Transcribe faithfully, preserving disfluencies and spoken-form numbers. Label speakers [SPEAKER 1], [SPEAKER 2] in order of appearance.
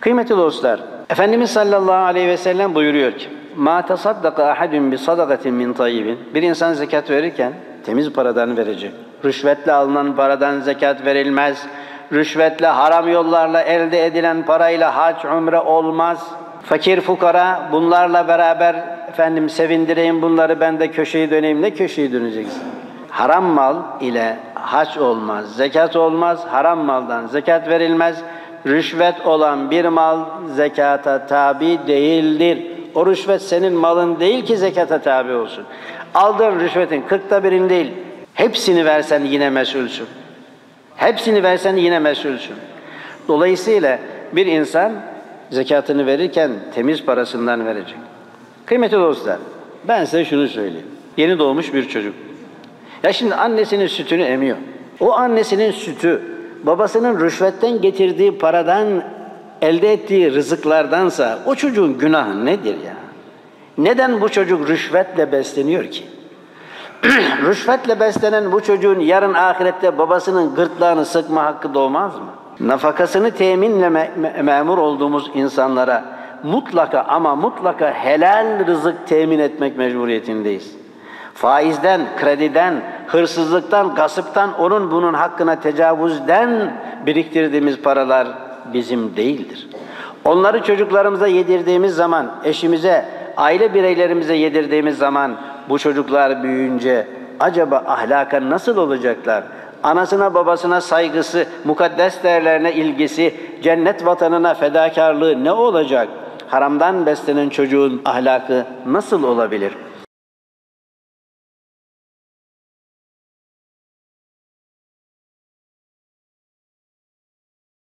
[SPEAKER 1] Kıymetli dostlar, Efendimiz sallallahu aleyhi ve sellem buyuruyor ki: "Ma tasaddaka ahadun bi sadakatin min tayyibin." Bir insan zekat verirken temiz paradan verecek. Rüşvetle alınan paradan zekat verilmez. Rüşvetle, haram yollarla elde edilen parayla hac, umre olmaz. Fakir fukara bunlarla beraber efendim sevindireyim bunları, ben de köşeyi döneyim. Ne köşeyi döneceksin? Haram mal ile hac olmaz, zekat olmaz. Haram maldan zekat verilmez. Rüşvet olan bir mal zekata tabi değildir. O rüşvet senin malın değil ki zekata tabi olsun. Aldığın rüşvetin kırkta birini değil, hepsini versen yine mesulsün. Hepsini versen yine mesulsün. Dolayısıyla bir insan zekatını verirken temiz parasından verecek. Kıymetli dostlar, ben size şunu söyleyeyim. Yeni doğmuş bir çocuk. Ya şimdi annesinin sütünü emiyor. O annesinin sütü, babasının rüşvetten getirdiği paradan elde ettiği rızıklardansa o çocuğun günahı nedir ya? Neden bu çocuk rüşvetle besleniyor ki? Rüşvetle beslenen bu çocuğun yarın ahirette babasının gırtlağını sıkma hakkı doğmaz mı? Nafakasını teminle me memur olduğumuz insanlara mutlaka ama mutlaka helal rızık temin etmek mecburiyetindeyiz. Faizden, krediden, hırsızlıktan, gasıptan, onun bunun hakkına tecavüzden biriktirdiğimiz paralar bizim değildir. Onları çocuklarımıza yedirdiğimiz zaman, eşimize, aile bireylerimize yedirdiğimiz zaman bu çocuklar büyüyünce acaba ahlaka nasıl olacaklar? Anasına babasına saygısı, mukaddes değerlerine ilgisi, cennet vatanına fedakarlığı ne olacak? Haramdan beslenen çocuğun ahlakı nasıl olabilir?